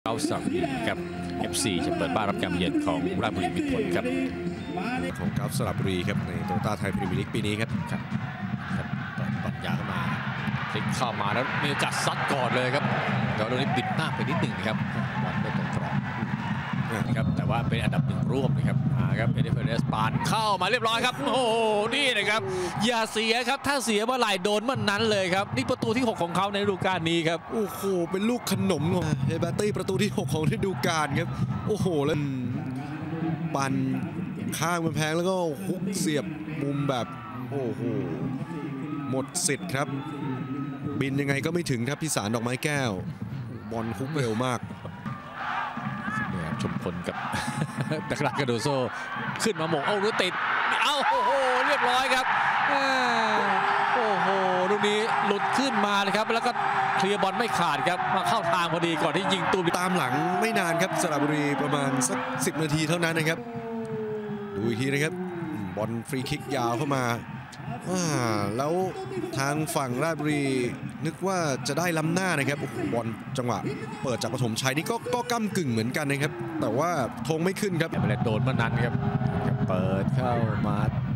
เอาสระบุรีครับ FC จะเปิดบ้านรับการเยือนของราชบุรีมิตรผลครับของกราฟสระบุรีครับในโตโยต้าไทยพรีเมียร์ลีกปีนี้ครับเปิดบอลยาวเข้ามาพลิกเข้ามาแล้วมีโอกาสซัดก่อนเลยครับแต่โดนบิดหน้าไปนิดหนึ่งนะครับบอลไม่ตรงกรอบนะครับแต่ว่าเป็นอันดับหนึ่งร่วมนะครับครับเอเดเฟเรสปานเข้ามาเรียบร้อยครับโอ้โหนี่นะครับอย่าเสียครับถ้าเสียเมื่อไหร่โดนเมื่อนั้นเลยครับนี่ประตูที่6ของเขาในฤดูกาลนี้ครับโอ้โหเป็นลูกขนมของเฮเบอร์ตี้ประตูที่6ของฤดูกาลครับโอ้โหแล้วปั่นข้างกำแพงแล้วก็ฮุกเสียบมุมแบบโอ้โหหมดสิทธิ์ครับบินยังไงก็ไม่ถึงครับพิสารดอกไม้แก้วบอลฮุกเร็วมากชมพลกับดักลาคาโดโซขึ้นมาหม่งเอาหรือติดเอาโอ้โหเรียบร้อยครับโอ้โหลูกนี้หลุดขึ้นมาเลยครับแล้วก็เคลียร์บอลไม่ขาดครับมาเข้าทางพอดีก่อนที่ยิงตูมตามหลังไม่นานครับสระบุรีประมาณสัก10 นาทีเท่านั้นนะครับดูอีกทีนะครับบอลฟรีคิกยาวเข้ามาแล้วทางฝั่งราชบุรีนึกว่าจะได้ล้ำหน้านะครับบอลจังหวะเปิดจากปฐมชัยนี่ก็ก้ำกึ่งเหมือนกันนะครับแต่ว่าธงไม่ขึ้นครับโดนเมื่อนั้นครับเปิดเข้ามา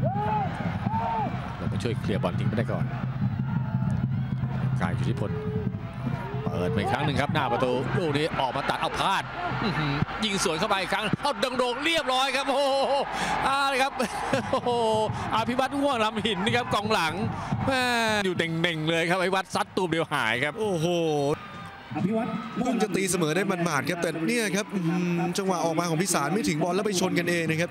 เราไปช่วยเคลียร์บอลทิ้งไปได้ก่อนกายอยู่ที่พลเปิดไปครั้งหนึ่งครับหน้าประตูลูกนี้ออกมาตัดเอาพลาดยิงสวนเข้าไปอีกครั้งเอาดังโด่งเรียบร้อยครับโอ้โหครับโอ้โหอภิวัตรง่วงลำหินนี่ครับกองหลังอยู่เด่งๆเลยครับอภิวัตรซัดตูมเดียวหายครับโอ้โหเพิ่งจะตีเสมอได้หมาดๆครับแต่เนี่ยครับจังหวะออกมาของพิสารไม่ถึงบอลแล้วไปชนกันเองนะครับ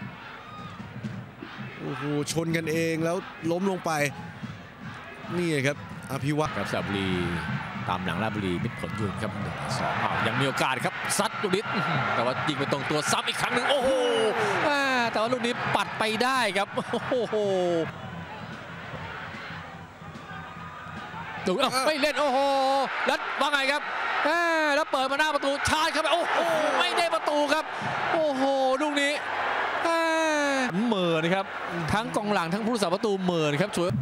โอ้โหชนกันเองแล้วล้มลงไปนี่ครับอภิวัตรครับสระบุรีตามหลังราชบุรีมิตรผลอยู่ครับ1-2ยังมีโอกาสครับซัดลูกนี้แต่ว่ายิงไปตรงตัวซ้ำอีกครั้งหนึ่งโอ้โหแต่ว่าลูกนี้ปัดไปได้ครับโอ้โหดูไม่เล่นโอ้โหแล้วว่าไงครับแล้วเปิดมาหน้าประตูชาร์จเข้าไปโอ้โหไม่ได้ประตูครับโอ้โหลูกนี้เหม่อนะครับทั้งกองหลังทั้งผู้รักษาประตูเหม่อนะครับช่วย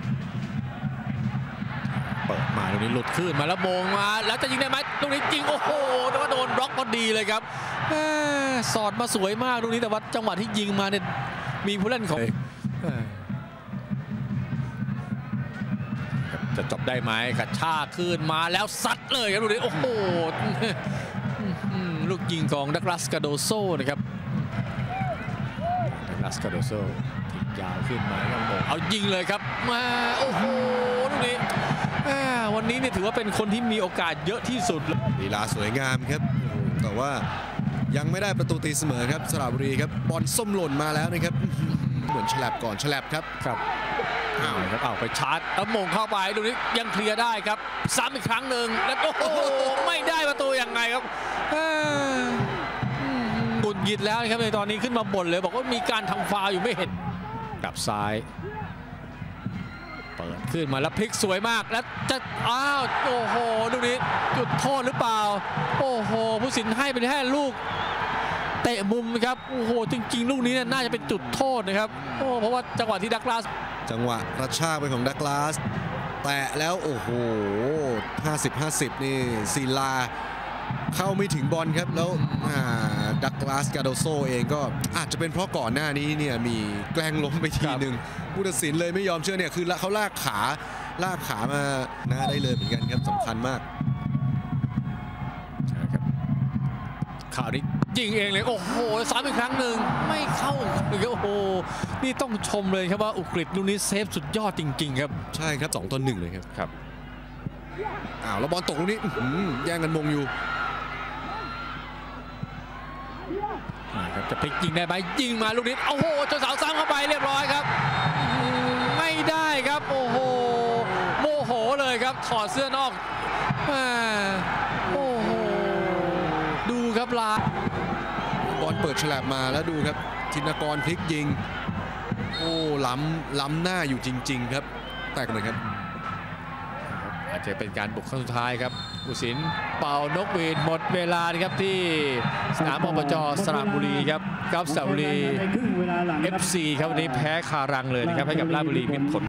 เปิดมาตรงนี้หลุดขึ้นมาแล้วโมงมาแล้วจะยิงได้ไหมตรงนี้จริงโอ้โหแต่ว่าโดนบล็อกพอดีเลยครับสอดมาสวยมากตรงนี้แต่ว่าจังหวะที่ยิงมาเนี่ยมีผู้เล่นของจะจบได้ไหมกระชากขึ้นมาแล้วซัดเลยครับดูดิโอ้โหลูกยิงของดักลาสกาโดโซนะครับดักลาสกาโดโซทิ้งยาวขึ้นมาแล้วโมงเอายิงเลยครับมาโอ้โหลูกนี้วันนี้เนี่ยถือว่าเป็นคนที่มีโอกาสเยอะที่สุดลีลาสวยงามครับแต่ว่ายังไม่ได้ประตูตีเสมอครับสระบุรีครับบอลส้มหล่นมาแล้วนะครับเหมือนฉลับก่อนฉลับครับไปชาร์จแล้วมงเข้าไปดูนี้ยังเคลียร์ได้ครับซ้ำอีกครั้งหนึ่งแล้วโอ้โหไม่ได้ประตูยังไงครับบุญหยิดแล้วครับในตอนนี้ขึ้นมาบ่นเลยบอกว่ามีการทำฟาวล์อยู่ไม่เห็นกลับซ้ายเปิดขึ้นมาแล้วพลิกสวยมากแล้วจะโอ้โหดูนี้จุดโทษหรือเปล่าโอ้โหผู้สินให้เป็นแค่ลูกเตะมุมครับโอ้โหจริงๆลูกนี้น่าจะเป็นจุดโทษนะครับเพราะว่าจังหวะที่ดักลาสจังหวะกระชากไปของดักลาสแตะแล้วโอ้โห50-50นี่ศิลาเข้าไม่ถึงบอลครับแล้วดักลาสกาโดโซเองก็อาจจะเป็นเพราะก่อนหน้านี้เนี่ยมีแกล้งล้มไปทีหนึ่งผู้ตัดสินเลยไม่ยอมเชื่อเนี่ยคือเขาลากขามาหน้าได้เลยเหมือนกันครับสำคัญมากข่าวนี้ยิงเองเลยโอ้โหซ้ำอีกครั้งหนึ่งไม่เข้าโอ้โหนี่ต้องชมเลยครับว่าอุกฤษลูกนี้เซฟสุดยอดจริงๆครับใช่ครับ2-1เลยครับแล้วบอลตกลูกนี้แย่งกันมงอยู่ครับจะพลิกยิงได้ไหมยิงมาลูกนี้โอ้โหจนเสาซ้ำเข้าไปเรียบร้อยครับไม่ได้ครับโอ้โหโมโหเลยครับถอดเสื้อนอกโอ้โหดูครับลาบอลเปิดฉลับมาแล้วดูครับธินกรพลิกยิงโอ้ล้ำหน้าอยู่จริงๆครับแตกเลยครับอาจจะเป็นการบุกครั้งสุดท้ายครับผู้สินเป่านกหวีดหมดเวลาครับที่สนามอบจ.สระบุรีครับกับสระบุรี FC ครับวันนี้แพ้คารังเลยนะครับให้กับราชบุรีมิตรผล